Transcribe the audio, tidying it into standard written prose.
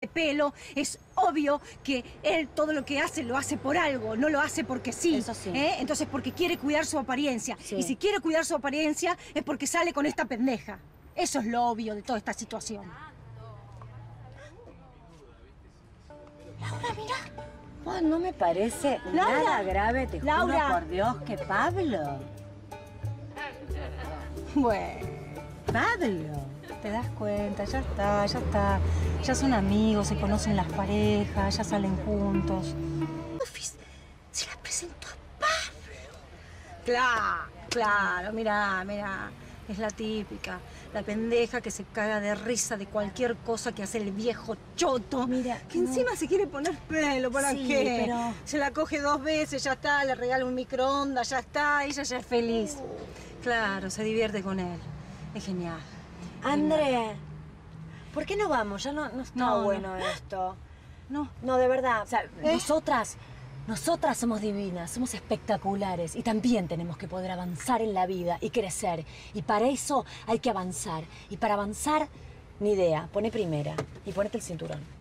pelo, es obvio que él todo lo que hace lo hace por algo, no lo hace porque sí. Eso sí. Entonces porque quiere cuidar su apariencia. Sí. Y si quiere cuidar su apariencia es porque sale con esta pendeja. Eso es lo obvio de toda esta situación. Laura, mira. Oh, no me parece Laura. nada grave, te Laura. juro por Dios, que Pablo. Bueno, Pablo. Te das cuenta, ya está, ya está. Ya son amigos, se conocen las parejas, ya salen juntos. Se la presentó a Pablo. claro, mira. Es la típica, la pendeja que se caga de risa de cualquier cosa que hace el viejo choto. Mira, que encima se quiere poner pelo, ¿para Sí, qué? pero- Se la coge 2 veces, ya está, le regala un microondas, ya está, ella ya es feliz. Claro, se divierte con él. Es genial. André, ¿por qué no vamos? Ya no está No, bueno esto. No. No, de verdad. O sea, nosotras somos divinas, somos espectaculares y también tenemos que poder avanzar en la vida y crecer. Y para eso hay que avanzar. Y para avanzar, ni idea, poné primera y ponete el cinturón.